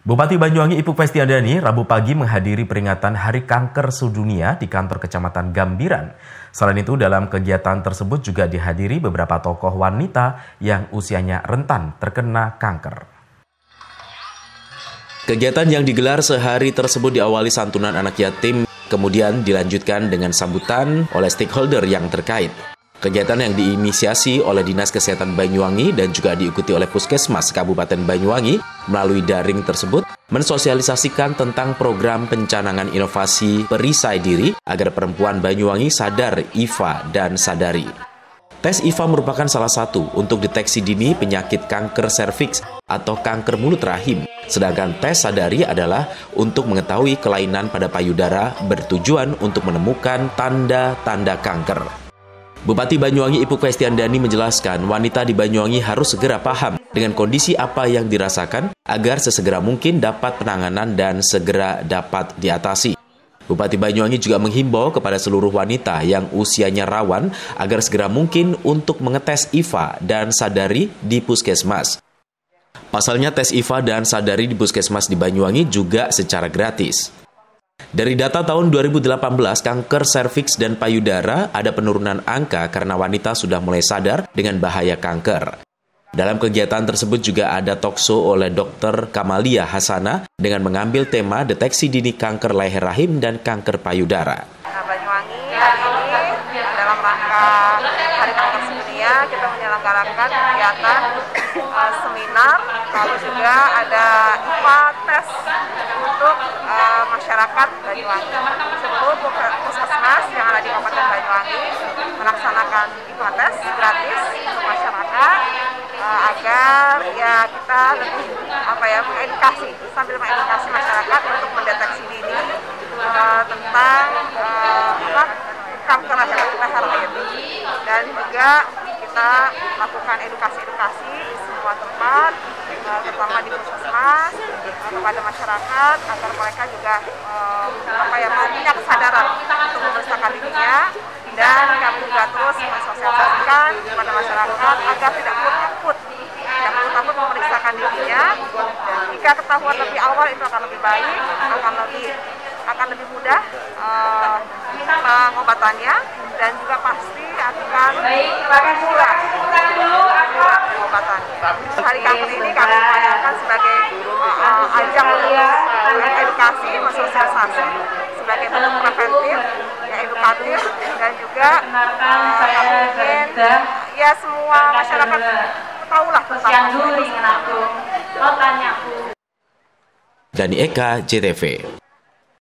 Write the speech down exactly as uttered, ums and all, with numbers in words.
Bupati Banyuwangi Ipuk Festiandani Rabu pagi menghadiri peringatan Hari Kanker Sedunia di kantor Kecamatan Gambiran. Selain itu, dalam kegiatan tersebut juga dihadiri beberapa tokoh wanita yang usianya rentan terkena kanker. Kegiatan yang digelar sehari tersebut diawali santunan anak yatim, kemudian dilanjutkan dengan sambutan oleh stakeholder yang terkait. Kegiatan yang diinisiasi oleh Dinas Kesehatan Banyuwangi dan juga diikuti oleh Puskesmas Kabupaten Banyuwangi melalui daring tersebut mensosialisasikan tentang program pencanangan inovasi perisai diri agar perempuan Banyuwangi sadar I V A dan sadari. Tes I V A merupakan salah satu untuk deteksi dini penyakit kanker serviks atau kanker mulut rahim, sedangkan tes sadari adalah untuk mengetahui kelainan pada payudara bertujuan untuk menemukan tanda-tanda kanker. Bupati Banyuwangi Ipuk Festiandani menjelaskan wanita di Banyuwangi harus segera paham dengan kondisi apa yang dirasakan agar sesegera mungkin dapat penanganan dan segera dapat diatasi. Bupati Banyuwangi juga menghimbau kepada seluruh wanita yang usianya rawan agar segera mungkin untuk mengetes I V A dan sadari di Puskesmas. Pasalnya tes I V A dan sadari di Puskesmas di Banyuwangi juga secara gratis. Dari data tahun dua ribu delapan belas, kanker serviks dan payudara ada penurunan angka karena wanita sudah mulai sadar dengan bahaya kanker. Dalam kegiatan tersebut juga ada talkshow oleh dokter Kamalia Hasana dengan mengambil tema deteksi dini kanker leher rahim dan kanker payudara. Nah, Banyuwangi hari ini dalam rangka Hari Kanker Sedunia kita menyelenggarakan kegiatan uh, seminar, lalu juga ada I V A tes untuk uh, masyarakat Banyuwangi. Seluruh puskesmas yang ada di Kabupaten Banyuwangi melaksanakan I V A tes gratis untuk masyarakat uh, agar ya kita lebih apa ya mengedukasi sambil mengedukasi masyarakat untuk mendeteksi dini uh, tentang uh, apa, kanker leher rahim, dan juga kita lakukan edukasi-edukasi di semua tempat, uh, terutama di puskesmas uh, kepada masyarakat agar mereka juga uh, apa ya punya kesadaran untuk memeriksakan dirinya, dan kami juga terus mensosialisasikan kepada masyarakat agar tidak perlu takut, tidak perlu takut memeriksakan dirinya, dan jika ketahuan lebih awal itu akan lebih baik, akan lebih akan lebih mudah uh, pengobatannya, dan juga pasti akan murah murah pengobatannya. Hari kanker ini kami upayakan sebagai uh, ajang untuk edukasi, mensosialisasi sebagai bentuk preventif, ya edukatif, dan juga uh, mungkin ya semua masyarakat tahulah tentang itu. Dani Eka, J T V.